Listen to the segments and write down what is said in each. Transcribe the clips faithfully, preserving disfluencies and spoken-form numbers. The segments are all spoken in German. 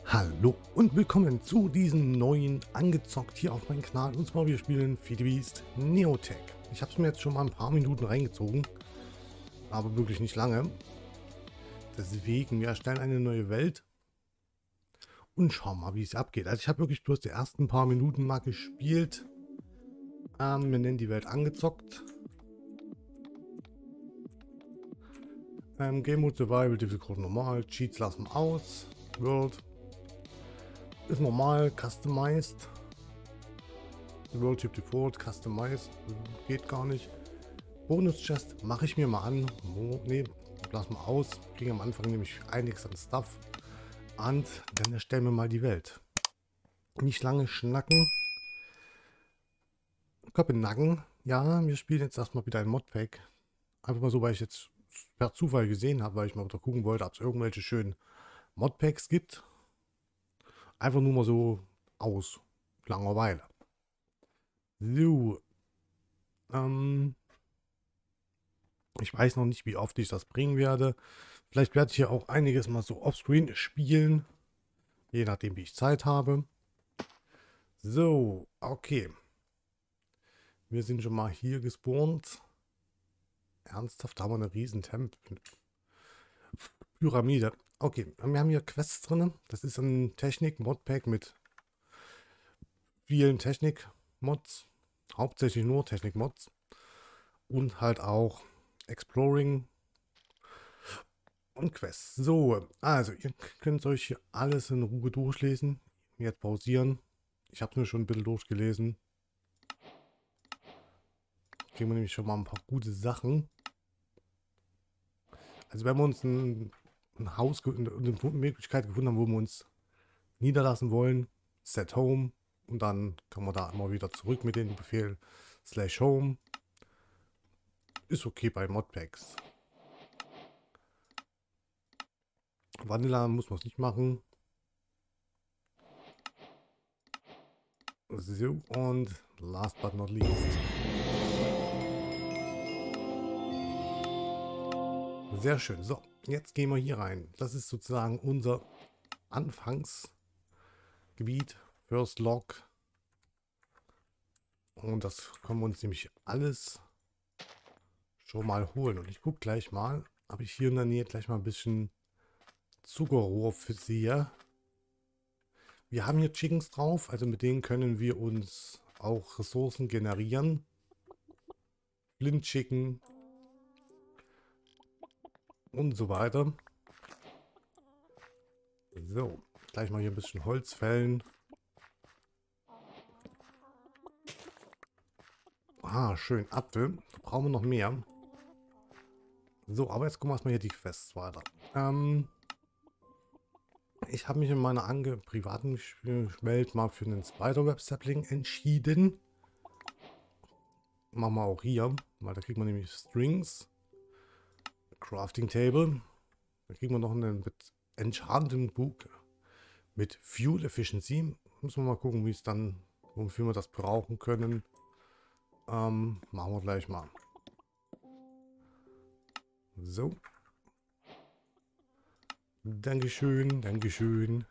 Hallo und willkommen zu diesem neuen Angezockt hier auf meinem Kanal. Und zwar wir spielen Feed the Beast Neotech. Ich habe es mir jetzt schon mal ein paar Minuten reingezogen, aber wirklich nicht lange. Deswegen, wir erstellen eine neue Welt und schauen mal, wie es abgeht. Also ich habe wirklich bloß die ersten paar Minuten mal gespielt. Ähm, wir nennen die Welt Angezockt. Ähm, Game Mode Survival, Difficult normal, Cheats lassen wir aus. World ist normal, customized. World Typ Default, customized, geht gar nicht. Bonus Chest mache ich mir mal an. Oh, ne, lass mal aus. Kriegen am Anfang nämlich einiges an Stuff. Und dann erstellen wir mal die Welt. Nicht lange schnacken. Kopenhagen. Ja, wir spielen jetzt erstmal wieder ein Modpack. Einfach mal so, weil ich jetzt per Zufall gesehen habe, weil ich mal wieder gucken wollte, ob es irgendwelche schönen Modpacks gibt. Einfach nur mal so aus Langeweile. So. Ähm, ich weiß noch nicht, wie oft ich das bringen werde. Vielleicht werde ich hier auch einiges mal so offscreen spielen. Je nachdem, wie ich Zeit habe. So, okay. Wir sind schon mal hier gespawnt. Ernsthaft, da haben wir eine riesen Temp Pyramide. Okay, wir haben hier Quests drin. Das ist ein Technik-Modpack mit vielen Technik-Mods. Hauptsächlich nur Technik-Mods. Und halt auch Exploring und Quests. So, also ihr könnt euch hier alles in Ruhe durchlesen. Jetzt pausieren. Ich habe es mir schon ein bisschen durchgelesen. Kriegen wir nämlich schon mal ein paar gute Sachen. Also wenn wir uns ein, ein Haus, eine Möglichkeit gefunden haben, wo wir uns niederlassen wollen, set home, und dann kommen wir da immer wieder zurück mit dem Befehl slash home. Ist okay bei Modpacks. Vanilla muss man es nicht machen. So, und last but not least. Sehr schön. So, jetzt gehen wir hier rein. Das ist sozusagen unser Anfangsgebiet. First Log. Und das können wir uns nämlich alles schon mal holen. Und ich gucke gleich mal, ob ich hier in der Nähe gleich mal ein bisschen Zuckerrohr sehe. Wir haben hier Chickens drauf, also mit denen können wir uns auch Ressourcen generieren. Blind Chicken und so weiter. So, gleich mal hier ein bisschen Holz fällen. Ah, schön, Apfel. Da brauchen wir noch mehr. So, aber jetzt gucken wir erstmal hier die Quests weiter. Ähm, ich habe mich in meiner ange privaten Welt mal für einen Spiderweb-Sapling entschieden. Machen wir auch hier, weil da kriegt man nämlich Strings. Crafting Table. Da kriegen wir noch einen Enchanting Book mit Fuel Efficiency. Müssen wir mal gucken, wie es dann, wofür wir das brauchen können. Ähm, machen wir gleich mal. So. Dankeschön, Dankeschön.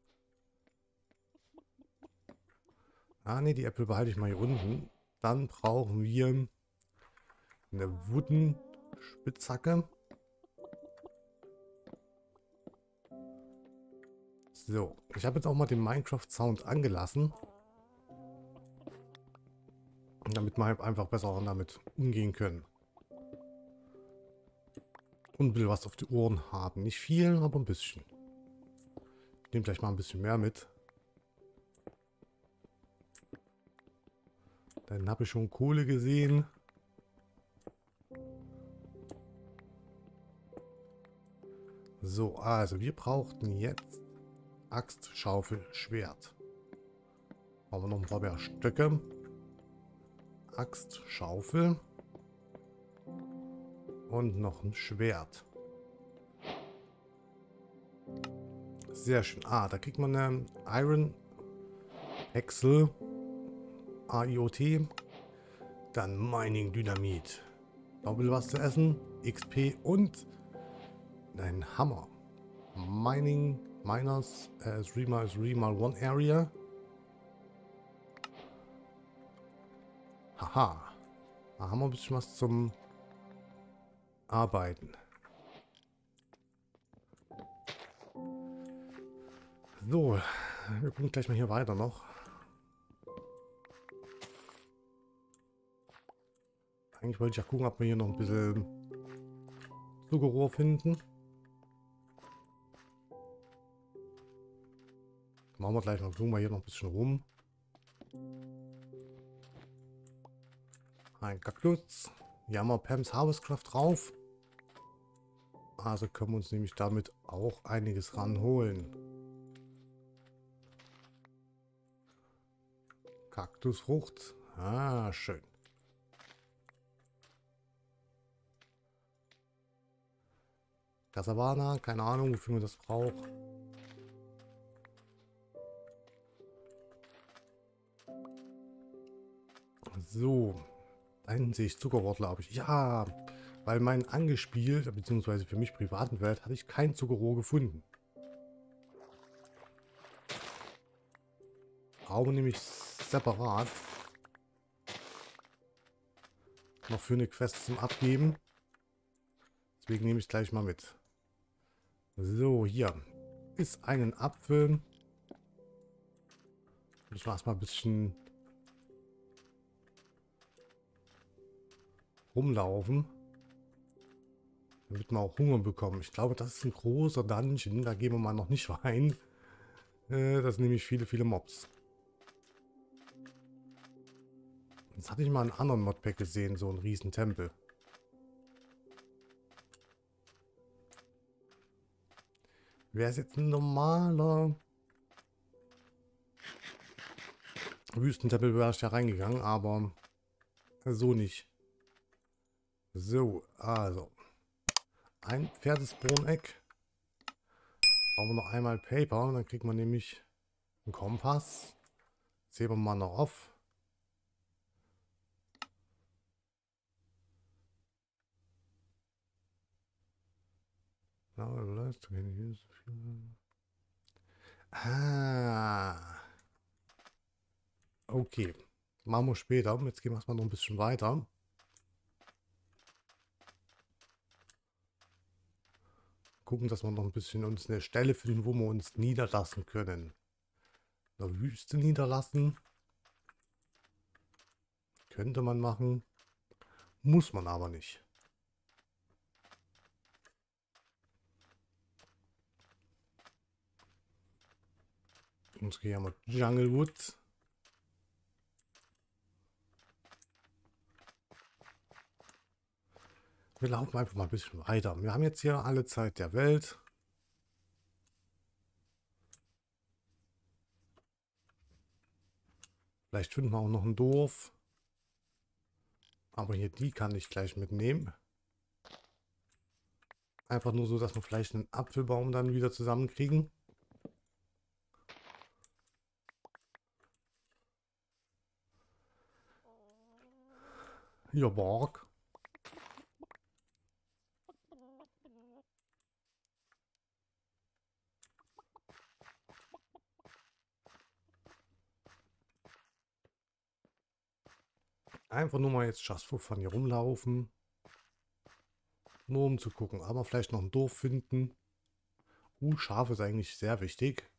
Ah ne, die Äpfel behalte ich mal hier unten. Dann brauchen wir eine Wooden Spitzhacke. So, ich habe jetzt auch mal den Minecraft Sound angelassen. Damit wir halt einfach besser damit umgehen können. Und will was auf die Ohren haben. Nicht viel, aber ein bisschen. Ich nehme gleich mal ein bisschen mehr mit. Dann habe ich schon Kohle gesehen. So, also wir brauchten jetzt Axt, Schaufel, Schwert. Haben wir noch ein paar mehr Stöcke. Axt, Schaufel. Und noch ein Schwert. Sehr schön. Ah, da kriegt man eine Iron Axle. A I O T. Dann Mining Dynamit. Doppel was zu essen. X P und ein Hammer. Mining Minus äh, three mal three mal one area. Haha. Da haben wir ein bisschen was zum Arbeiten. So, wir gucken gleich mal hier weiter noch. Eigentlich wollte ich ja gucken, ob wir hier noch ein bisschen Zuckerrohr finden. Machen wir gleich mal, gucken wir hier noch ein bisschen rum. Ein Kaktus. Hier haben wir Pam's Harvestcraft drauf. Also können wir uns nämlich damit auch einiges ranholen. Kaktusfrucht. Ah, schön. Cassavana, keine Ahnung, wofür man das braucht. So, da hinten sehe ich Zuckerrohr, glaube ich. Ja, weil mein angespielt, beziehungsweise für mich privaten Welt, hatte ich kein Zuckerrohr gefunden. Brauche nämlich separat noch für eine Quest zum Abgeben. Deswegen nehme ich es gleich mal mit. So, hier ist einen Apfel. Ich mache mal ein bisschen rumlaufen, damit wir auch Hunger bekommen. Ich glaube, das ist ein großer Dungeon. Da gehen wir mal noch nicht rein. Äh, das sind nämlich viele, viele Mobs. Jetzt hatte ich mal einen anderen Modpack gesehen, so einen riesen Tempel. Wäre es jetzt ein normaler Wüstentempel, wäre ich da reingegangen, aber so nicht. So, also. Ein Pferdespawn-Egg. Brauchen wir noch einmal Paper und dann kriegt man nämlich einen Kompass. Jetzt heben wir mal noch auf. Ah. Okay. Machen wir später. Jetzt gehen wir erstmal noch ein bisschen weiter. Gucken, dass wir noch ein bisschen uns eine Stelle finden, wo wir uns niederlassen können. In der Wüste niederlassen. Könnte man machen. Muss man aber nicht. Uns gehen wir Junglewood. Wir laufen einfach mal ein bisschen weiter. Wir haben jetzt hier alle Zeit der Welt. Vielleicht finden wir auch noch ein Dorf. Aber hier die kann ich gleich mitnehmen. Einfach nur so, dass wir vielleicht einen Apfelbaum dann wieder zusammenkriegen. Ja, Borg. Einfach nur mal jetzt just for fun hier rumlaufen. Nur um zu gucken. Aber vielleicht noch ein Dorf finden. Uh, Schaf ist eigentlich sehr wichtig.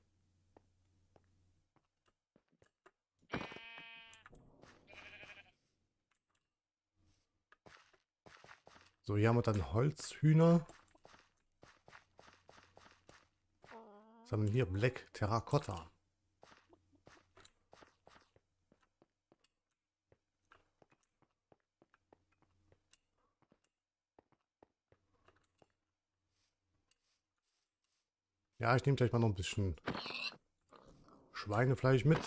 So, hier haben wir dann Holzhühner. Was haben wir hier? Black Terracotta. Ja, ich nehme gleich mal noch ein bisschen Schweinefleisch mit.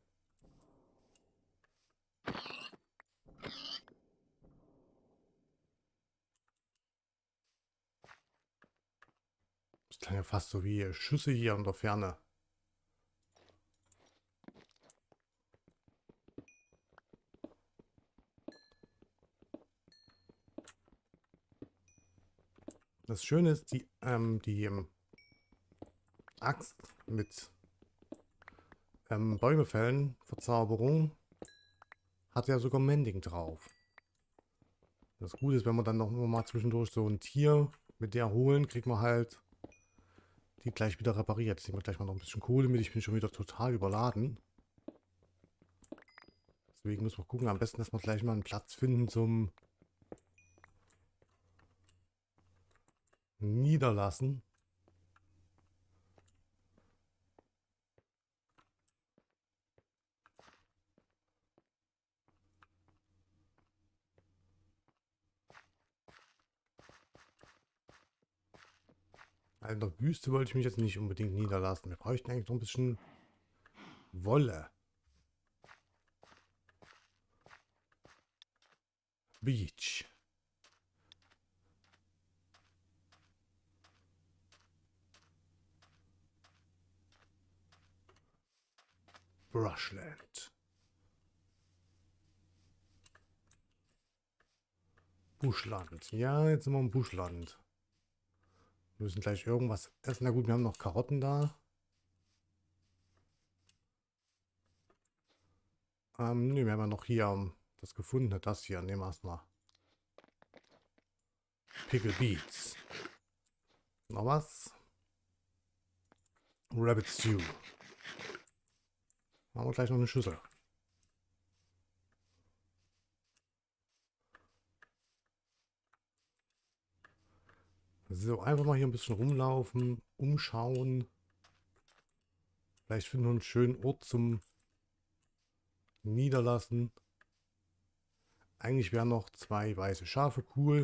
Das klang ja fast so wie Schüsse hier in der Ferne. Das Schöne ist, die, ähm, die ähm, Axt mit ähm, Bäume fällen, Verzauberung, hat ja sogar Mending drauf. Das Gute ist, wenn man dann noch mal zwischendurch so ein Tier mit der holen, kriegt man halt die gleich wieder repariert. Jetzt nehmen wir gleich mal noch ein bisschen Kohle mit. Ich bin schon wieder total überladen. Deswegen müssen wir gucken, am besten, dass wir gleich mal einen Platz finden zum Niederlassen. Also in der Wüste wollte ich mich jetzt nicht unbedingt niederlassen. Wir bräuchten eigentlich noch ein bisschen Wolle. Beach. Brushland. Buschland. Ja, jetzt sind wir im Buschland. Wir müssen gleich irgendwas essen. Na gut, wir haben noch Karotten da. Ähm, ne, wir haben ja noch hier um, das gefundene, das hier. Nehmen wir erstmal. Pickle Beets. Noch was? Rabbit Stew. Machen wir gleich noch eine Schüssel. So, einfach mal hier ein bisschen rumlaufen, umschauen. Vielleicht finden wir einen schönen Ort zum Niederlassen. Eigentlich wären noch zwei weiße Schafe cool.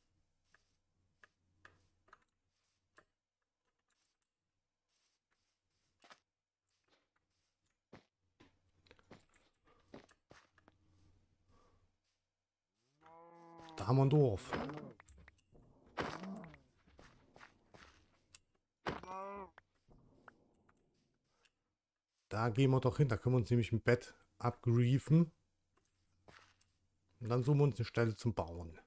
Da haben wir ein Dorf. Da gehen wir doch hin. Da können wir uns nämlich ein Bett abgriefen. Und dann suchen wir uns eine Stelle zum Bauen.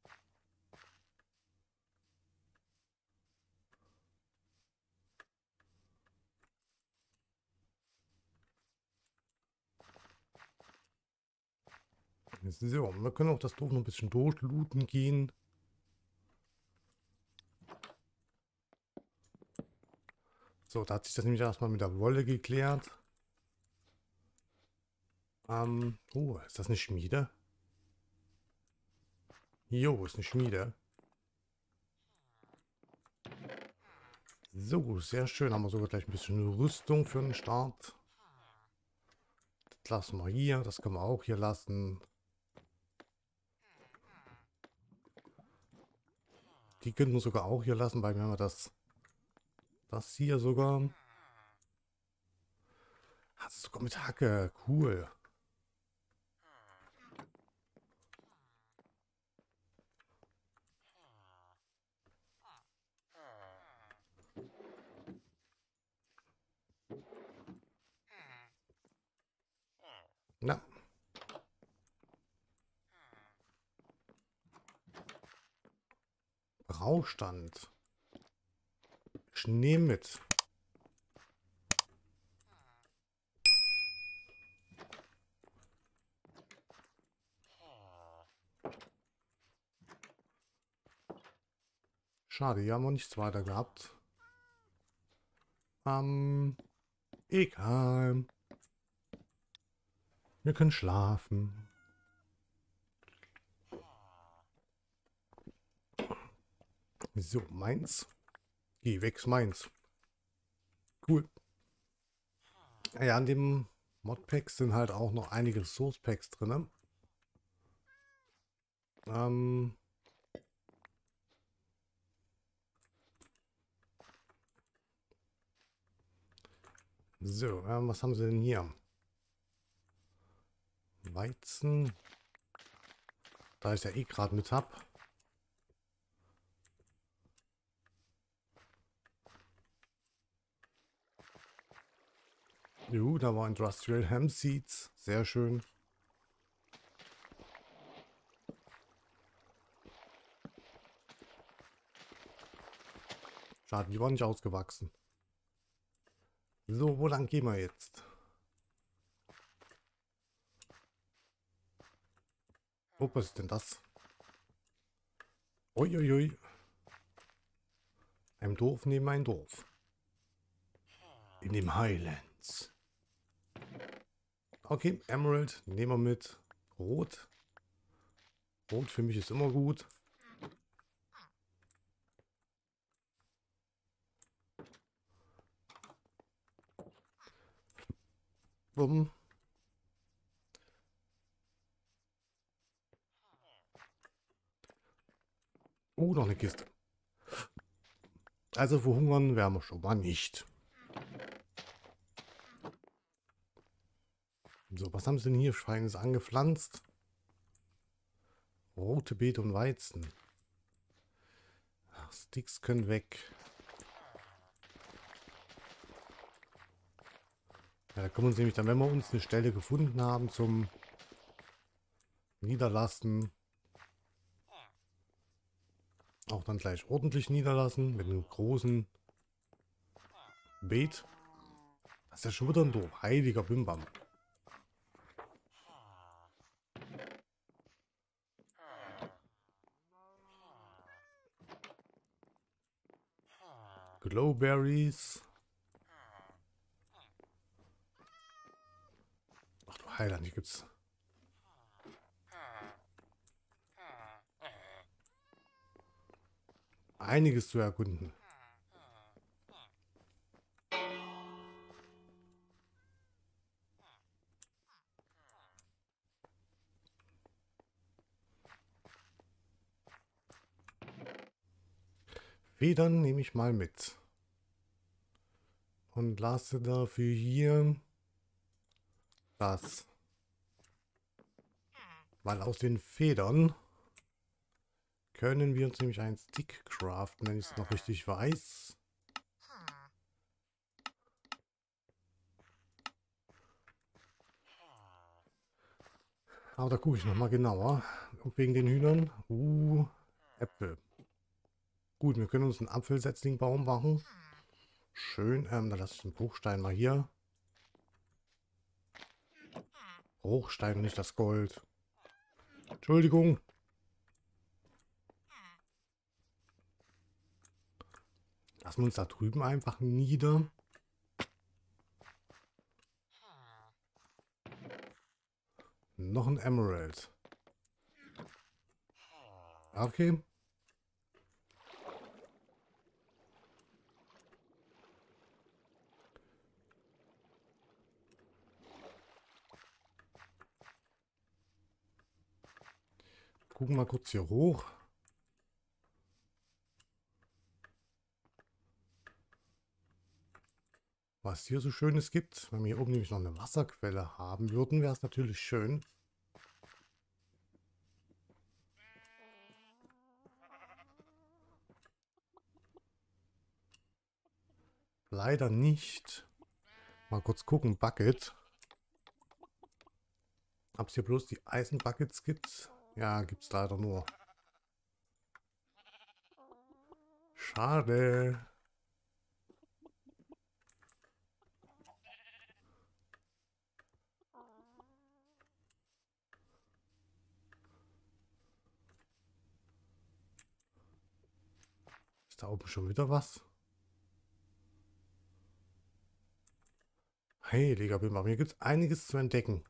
So, wir können auch das Dorf noch ein bisschen durchlooten gehen. So, da hat sich das nämlich erstmal mit der Wolle geklärt. Ähm, oh, ist das eine Schmiede? Jo, ist eine Schmiede. So, sehr schön. Haben wir sogar gleich ein bisschen Rüstung für den Start. Das lassen wir hier. Das können wir auch hier lassen. Die könnten wir sogar auch hier lassen, weil wir haben das, das hier sogar. Hat es sogar mit Hacke. Cool. Na. Braustand. Ich nehme mit. Schade, hier haben wir nichts weiter gehabt. Ähm, egal. Wir können schlafen. So, meins. Geh weg, meins. Cool. Ja, an dem Modpacks sind halt auch noch einige Source Packs drin. Ähm. So, ähm, was haben sie denn hier? Weizen. Da ich ja eh gerade mit hab. Jo, da war Industrial Hemp Seeds. Sehr schön. Schade, die waren nicht ausgewachsen. So, wo lang gehen wir jetzt? Oh, was ist denn das? Uiuiui. Ein Dorf neben ein Dorf. In den Highlands. Okay, Emerald nehmen wir mit. Rot. Rot für mich ist immer gut. Bumm. Oh, noch eine Kiste. Also verhungern werden wir schon mal nicht. So, was haben sie denn hier Feines angepflanzt? Rote Beete und Weizen. Ach, Sticks können weg. Ja, da können wir uns nämlich dann, wenn wir uns eine Stelle gefunden haben zum Niederlassen, auch dann gleich ordentlich niederlassen mit einem großen Beet. Das ist ja schon wieder ein Dorf. Heiliger Bimbam. Glowberries. Ach du Heiland, hier gibt's einiges zu erkunden. Federn nehme ich mal mit. Und lasse dafür hier das. Weil aus den Federn können wir uns nämlich einen Stick craften, wenn ich es noch richtig weiß. Aber da gucke ich nochmal genauer. Und wegen den Hühnern. Uh, Äpfel. Gut, wir können uns einen Apfelsetzlingbaum machen. Schön. Ähm, da lasse ich den Bruchstein mal hier. Bruchstein und nicht das Gold. Entschuldigung. Lassen wir uns da drüben einfach nieder. Noch ein Emerald. Okay. Gucken mal kurz hier hoch. Was hier so Schönes gibt. Wenn wir hier oben nämlich noch eine Wasserquelle haben würden, wäre es natürlich schön. Leider nicht. Mal kurz gucken. Bucket. Ob es hier bloß die Eisenbuckets gibt? Ja, gibt es leider nur. Schade. Ist da oben schon wieder was? Hey, Heiliger Bimbam, hier gibt es einiges zu entdecken.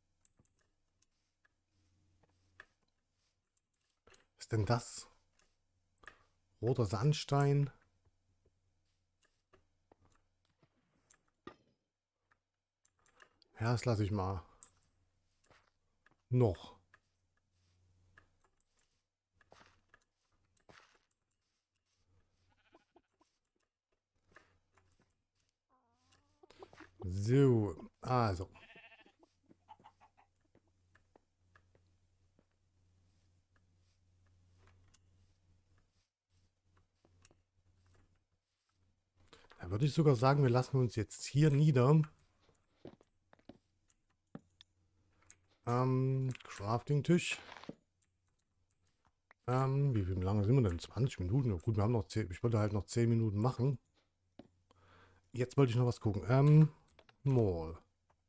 Was ist denn das? Roter Sandstein. Ja, das lasse ich mal. Noch. So, also. Da würde ich sogar sagen, wir lassen uns jetzt hier nieder. Ähm, Crafting-Tisch. Ähm, wie, wie lange sind wir denn? zwanzig Minuten? Ja, gut, wir haben noch zehn. Ich wollte halt noch zehn Minuten machen. jetzt wollte ich noch was gucken. Ähm, Mall.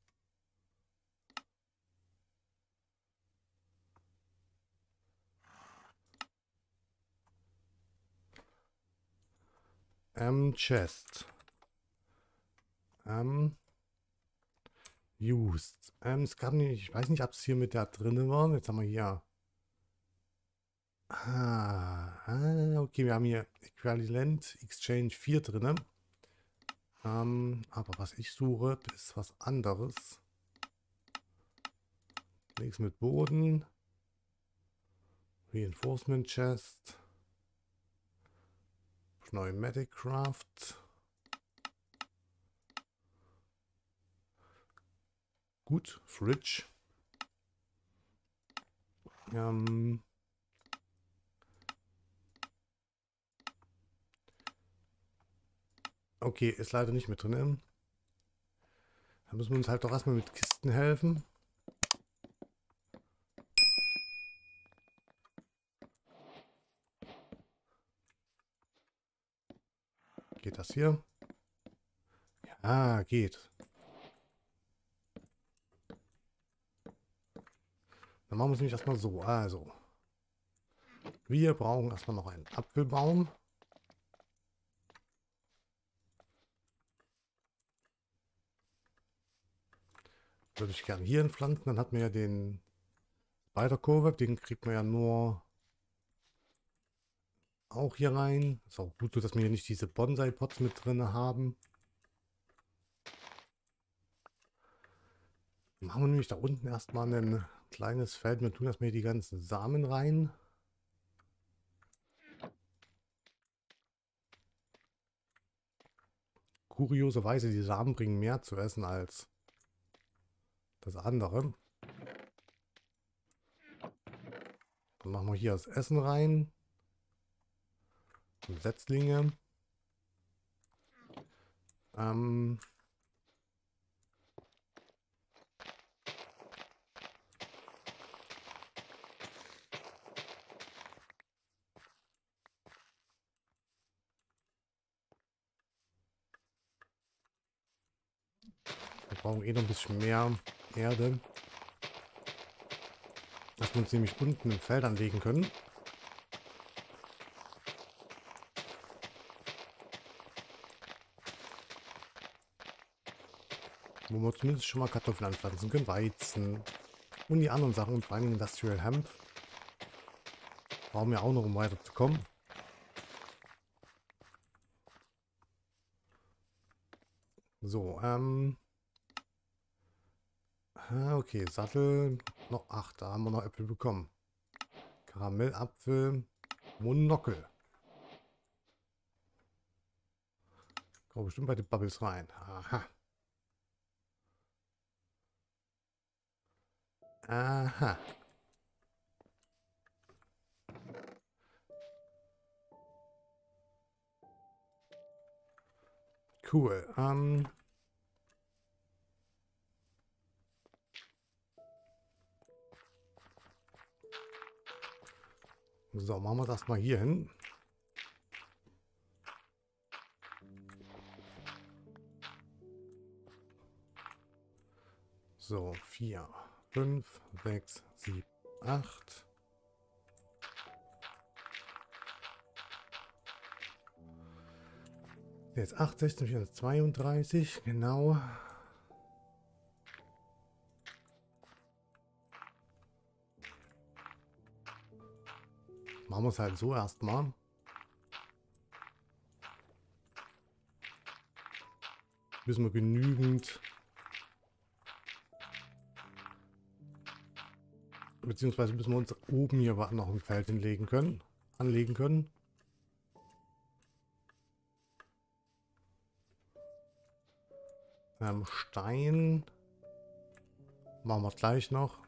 Ähm, Chest. Ähm, Used. Ähm, es gab nicht, ich weiß nicht, ob es hier mit da drin war. Jetzt haben wir hier. Ah, ah, okay, wir haben hier Equivalent Exchange vier drin. Ähm, aber was ich suche, ist was anderes. Nichts mit Boden. Reinforcement Chest. Pneumatic Craft. Gut, Fridge. Ähm, okay, ist leider nicht mit drin. Da müssen wir uns halt doch erstmal mit Kisten helfen. Geht das hier? Ja, geht. Dann machen wir es nämlich erstmal so. Also, wir brauchen erstmal noch einen Apfelbaum. Würde ich gerne hier pflanzen. Dann hat man ja den Spider-Kurve. Den kriegt man ja nur auch hier rein. Ist auch gut so, dass wir hier nicht diese Bonsai-Pots mit drin haben. Machen wir nämlich da unten erstmal ein kleines Feld. Wir tun erstmal hier die ganzen Samen rein. Kurioserweise, die Samen bringen mehr zu essen als das andere. Dann machen wir hier das Essen rein. Und Setzlinge. Ähm... Wir brauchen eh noch ein bisschen mehr Erde. Dass wir uns nämlich unten im Feld anlegen können. Wo wir zumindest schon mal Kartoffeln anpflanzen können, Weizen und die anderen Sachen und vor allem Industrial Hemp. Brauchen wir auch noch, um weiterzukommen. So, ähm... okay, Sattel, noch acht, da haben wir noch Äpfel bekommen. Karamellapfel, Monokel. Kommt bestimmt bei den Bubbles rein. Aha. Aha. Cool. Ähm... So, machen wir das mal hier hin. So, vier, fünf, sechs, sieben, acht. Jetzt acht, sechzehn, vierundzwanzig, genau. Machen wir es halt so erstmal. Müssen wir genügend, beziehungsweise müssen wir uns oben hier noch ein Feld hinlegen können, anlegen können. Ähm, Stein machen wir gleich noch.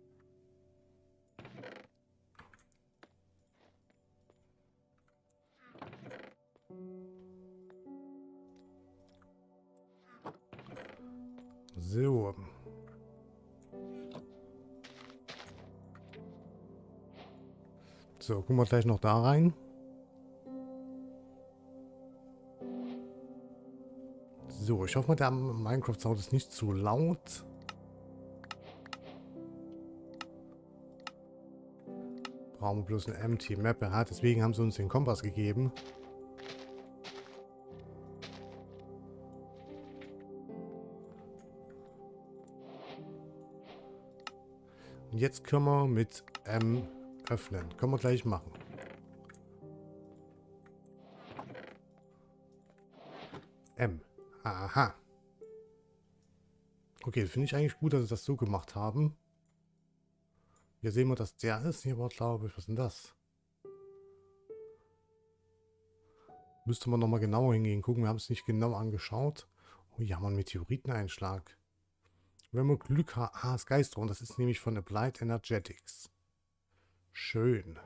So. So, gucken wir gleich noch da rein. ich hoffe mal, der Minecraft-Sound ist nicht zu laut. Brauchen wir bloß eine Empty Map. Ja, deswegen haben sie uns den Kompass gegeben. Und jetzt können wir mit M öffnen. Können wir gleich machen. M. Aha. Okay, finde ich eigentlich gut, dass sie das so gemacht haben. Hier sehen wir, dass der ist. Hier war, glaube ich, was ist denn das? Müsste man nochmal genauer hingehen, gucken. Wir haben es nicht genau angeschaut. Oh, hier haben wir einen Meteoriteneinschlag. Wenn wir Glück haben. Ah, das Geistron. Das ist nämlich von Applied Energetics. Schön.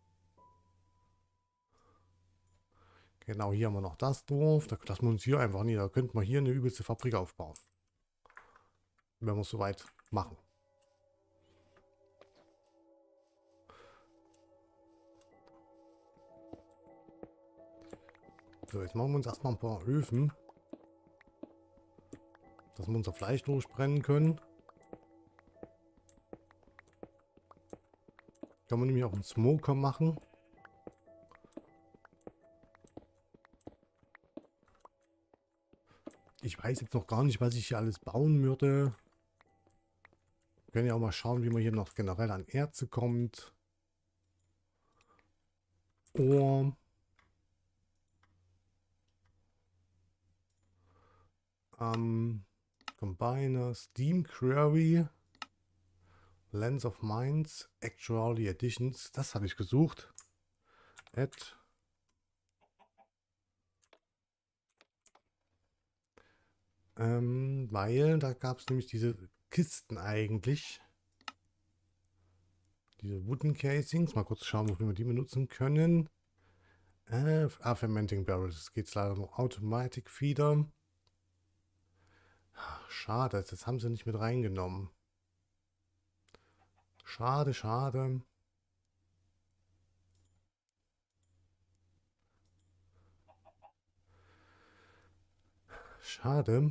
Genau, hier haben wir noch das drauf. Da lassen wir uns hier einfach nieder. Da könnten wir hier eine übelste Fabrik aufbauen. Wenn wir es soweit machen. So, jetzt machen wir uns erstmal ein paar Öfen. Dass wir unser Fleisch durchbrennen können. Kann man nämlich auch einen Smoker machen. Ich weiß jetzt noch gar nicht, was ich hier alles bauen würde. Wir können ja auch mal schauen, wie man hier noch generell an Erze kommt. Ohr. Ähm, Combiner, Steam Query, Lens of Minds, Actually Additions. Das habe ich gesucht. Add. Ähm, weil da gab es nämlich diese Kisten eigentlich. Diese Wooden Casings. Mal kurz schauen, wofür wir die benutzen können. Äh, ah, Fermenting Barrels. Das geht leider nur Automatic Feeder. Schade, das haben sie nicht mit reingenommen. Schade, schade. Schade.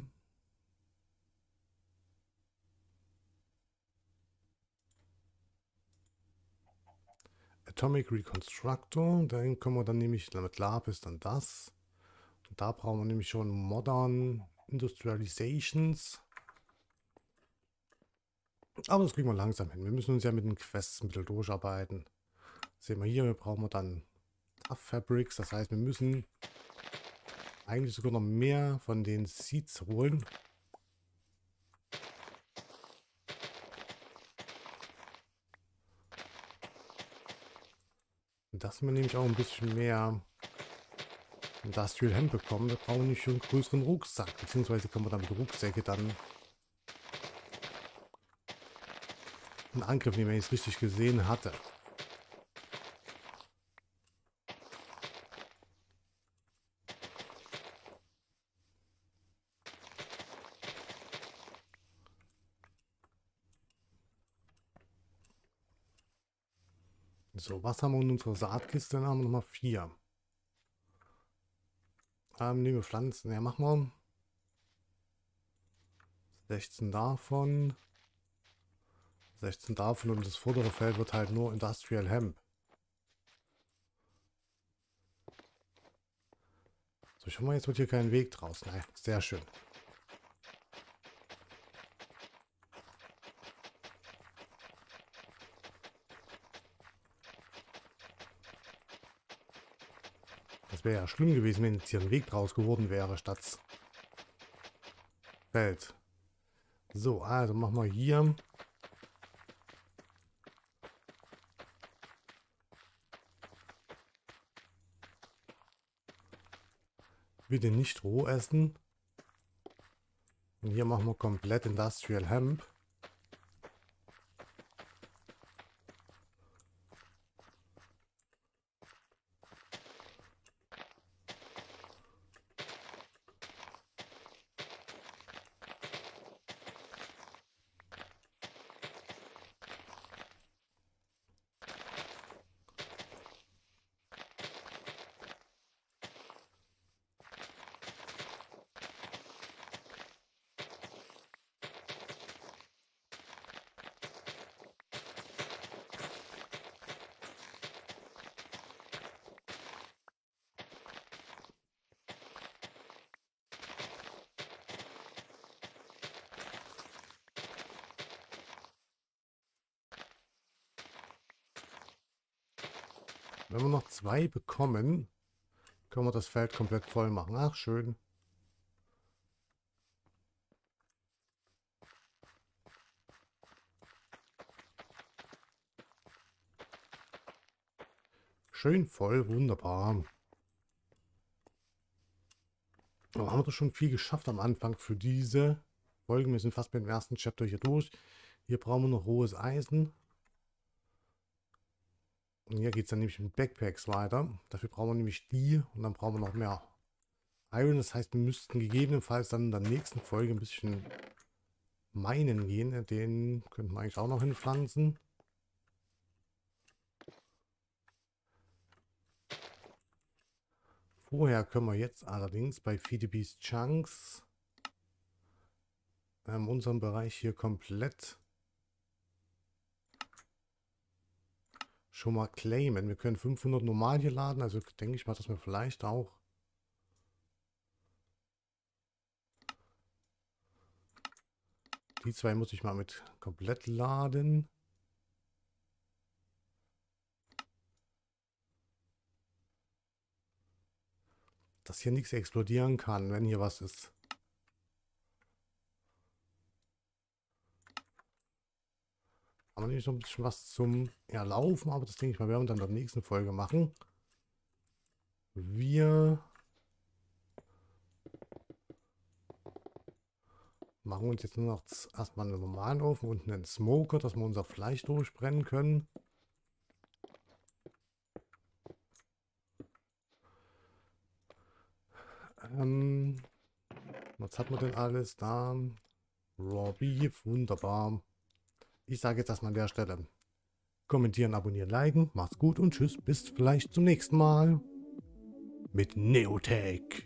Atomic Reconstructor. Dann können wir dann nämlich, damit Lapis dann das. Und da brauchen wir nämlich schon Modern Industrializations. Aber das kriegen wir langsam hin. Wir müssen uns ja mit den Quests ein bisschen durcharbeiten. Sehen wir hier, brauchen wir dann Tough Fabrics. Das heißt, wir müssen eigentlich sogar noch mehr von den Seeds holen. Und dass wir nämlich auch ein bisschen mehr Industrial Hemp bekommen. Wir brauchen nicht einen größeren Rucksack. Beziehungsweise können wir dann mit Rucksäcke dann einen Angriff nehmen, wenn ich es richtig gesehen hatte. So, was haben wir in unserer Saatkiste? Dann haben wir nochmal vier. Ähm, nehmen wir Pflanzen. Ja, machen wir. sechzehn davon. sechzehn davon und das vordere Feld wird halt nur Industrial Hemp. So, ich hoffe mal, jetzt wird hier kein Weg draus. Nein, sehr schön. Das wäre ja schlimm gewesen, wenn jetzt hier ein Weg draus geworden wäre, statt Feld. So, also machen wir hier. Bitte nicht roh essen. Und hier machen wir komplett Industrial Hemp. Wenn wir noch zwei bekommen, können wir das Feld komplett voll machen. Ach, schön. Schön voll, wunderbar. Aber haben wir doch schon viel geschafft am Anfang für diese Folge. Wir sind fast mit dem ersten Chapter hier durch. Hier brauchen wir noch rohes Eisen. Und hier geht es dann nämlich mit Backpacks weiter. Dafür brauchen wir nämlich die und dann brauchen wir noch mehr Iron. Das heißt, wir müssten gegebenenfalls dann in der nächsten Folge ein bisschen minen gehen. Den könnten wir eigentlich auch noch hinpflanzen. Vorher können wir jetzt allerdings bei Feed the Beast Chunks in unserem Bereich hier komplett schon mal claimen. Wir können fünfhundert normal hier laden, also denke ich mal, dass wir vielleicht auch die zwei muss ich mal mit komplett laden. Dass hier nichts explodieren kann, wenn hier was ist. Haben wir nämlich noch ein bisschen was zum Erlaufen, aber das denke ich mal, werden wir dann in der nächsten Folge machen. Wir machen uns jetzt nur noch erstmal einen normalen Ofen und einen Smoker, dass wir unser Fleisch durchbrennen können. Ähm, was hat man denn alles da? Raw Beef, wunderbar. Ich sage jetzt erstmal an der Stelle. Kommentieren, abonnieren, liken. Macht's gut und tschüss. Bis vielleicht zum nächsten Mal. Mit Neotech.